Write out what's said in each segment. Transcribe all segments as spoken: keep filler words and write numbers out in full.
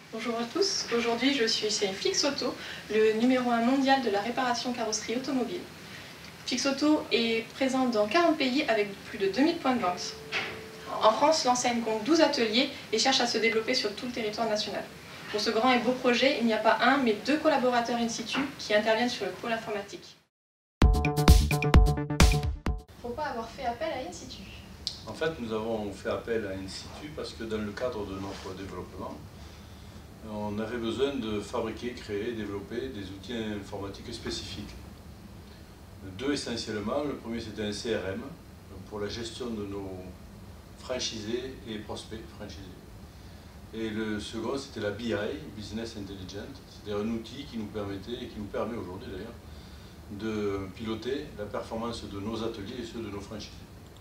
Bonjour à tous, aujourd'hui je suis chez Flixauto, le numéro un mondial de la réparation carrosserie automobile. Flixauto est présent dans quarante pays avec plus de deux mille points de vente. En France, l'enseigne compte douze ateliers et cherche à se développer sur tout le territoire national. Pour ce grand et beau projet, il n'y a pas un, mais deux collaborateurs in situ qui interviennent sur le pôle informatique. Pourquoi avoir fait appel à in situ? En fait, nous avons fait appel à in situ parce que dans le cadre de notre développement, on avait besoin de fabriquer, créer, développer des outils informatiques spécifiques. Deux essentiellement. Le premier, c'était un C R M pour la gestion de nos franchisés et prospects franchisés. Et le second, c'était la B I, Business Intelligence. C'était un outil qui nous permettait, et qui nous permet aujourd'hui d'ailleurs, de piloter la performance de nos ateliers et ceux de nos franchisés.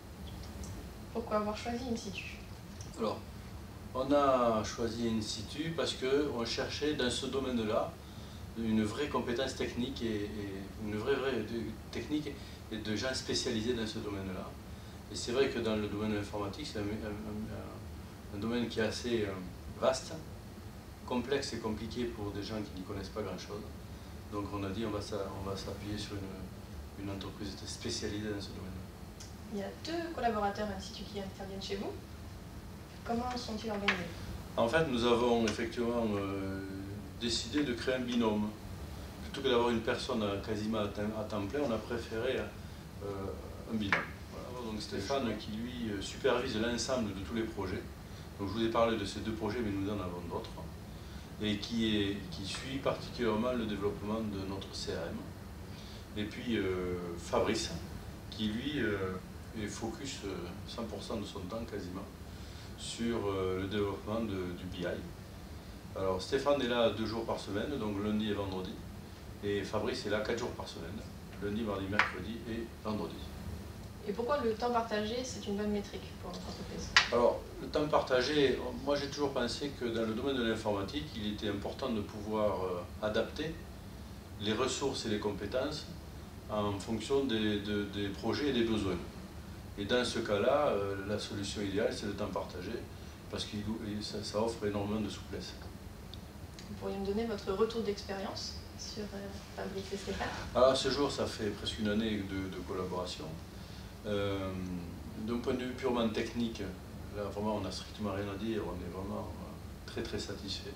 Pourquoi avoir choisi in situ? Alors, on a choisi in situ parce qu'on cherchait dans ce domaine-là une vraie compétence technique et, et une vraie, vraie de, technique et de gens spécialisés dans ce domaine-là. Et c'est vrai que dans le domaine informatique, c'est un, un, un, un domaine qui est assez euh, vaste, complexe et compliqué pour des gens qui n'y connaissent pas grand-chose. Donc on a dit on va s'appuyer sur une, une entreprise spécialisée dans ce domaine-là. Il y a deux collaborateurs in situ qui interviennent chez vous. Comment sont-ils organisés? En fait, nous avons effectivement euh, décidé de créer un binôme. Plutôt que d'avoir une personne quasiment à temps, à temps plein, on a préféré euh, un binôme. Voilà. Donc Stéphane qui lui supervise l'ensemble de tous les projets. Donc, je vous ai parlé de ces deux projets, mais nous en avons d'autres. Et qui, est, qui suit particulièrement le développement de notre C R M. Et puis euh, Fabrice, qui lui euh, est focus cent pour cent de son temps quasiment sur euh, le développement de, du B I. Alors Stéphane est là deux jours par semaine, donc lundi et vendredi. Et Fabrice est là quatre jours par semaine, lundi, mardi, mercredi et vendredi. Et pourquoi le temps partagé, c'est une bonne métrique pour votre entreprise? Alors, le temps partagé, moi j'ai toujours pensé que dans le domaine de l'informatique, il était important de pouvoir euh, adapter les ressources et les compétences en fonction des, de, des projets et des besoins. Et dans ce cas-là, euh, la solution idéale, c'est le temps partagé, parce que ça, ça offre énormément de souplesse. Vous pourriez me donner votre retour d'expérience sur euh, Fabrice et Stéphane? Alors, à ce jour, ça fait presque une année de, de collaboration. Euh, D'un point de vue purement technique, là vraiment on n'a strictement rien à dire, on est vraiment très très satisfait.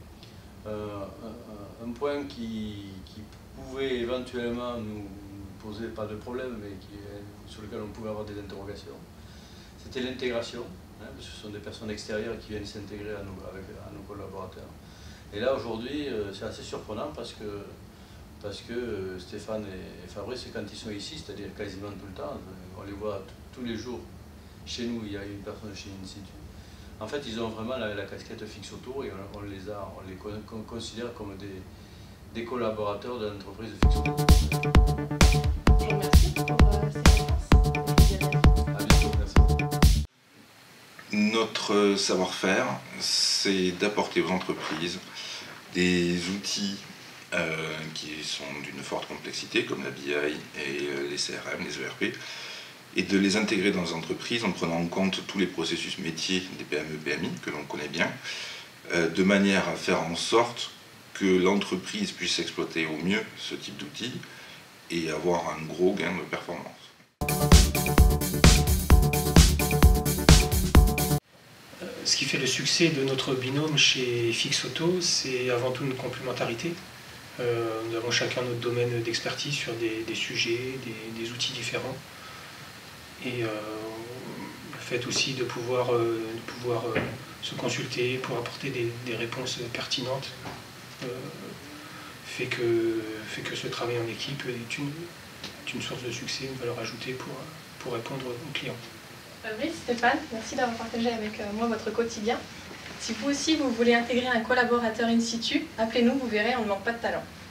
Euh, un, un point qui, qui pouvait éventuellement nous poser pas de problème, mais qui, sur lequel on pouvait avoir des interrogations, c'était l'intégration, hein, parce que ce sont des personnes extérieures qui viennent s'intégrer à nos, avec, à nos collaborateurs. Et là aujourd'hui, euh, c'est assez surprenant parce que parce que Stéphane et Fabrice, quand ils sont ici, c'est-à-dire quasiment tout le temps, on les voit tous les jours. Chez nous, il y a une personne chez in situ. En fait, ils ont vraiment la, la casquette Flixauto et on, on les a, on les on considère comme des, des collaborateurs de l'entreprise Flixauto. Je vous remercie pour euh, ces réponses. À bientôt, merci. Notre savoir-faire, c'est d'apporter aux entreprises des outils Euh, qui sont d'une forte complexité, comme la B I et euh, les C R M, les E R P, et de les intégrer dans les entreprises en prenant en compte tous les processus métiers des P M E P M I, que l'on connaît bien, euh, de manière à faire en sorte que l'entreprise puisse exploiter au mieux ce type d'outils et avoir un gros gain de performance. Ce qui fait le succès de notre binôme chez Flixauto, c'est avant tout une complémentarité. Euh, nous avons chacun notre domaine d'expertise sur des, des sujets, des, des outils différents. Et euh, le fait aussi de pouvoir, euh, de pouvoir euh, se consulter pour apporter des, des réponses pertinentes euh, fait, que, fait que ce travail en équipe est une, est une source de succès, une valeur ajoutée pour, pour répondre aux clients. Fabrice, Stéphane, merci d'avoir partagé avec moi votre quotidien. Si vous aussi vous voulez intégrer un collaborateur in situ, appelez-nous, vous verrez, on ne manque pas de talent.